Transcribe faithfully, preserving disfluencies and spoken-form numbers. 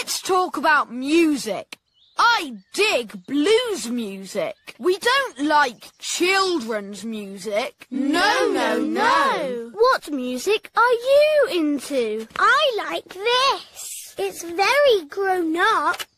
Let's talk about music. I dig blues music. We don't like children's music. No, no, no. What music are you into? I like this. It's very grown up.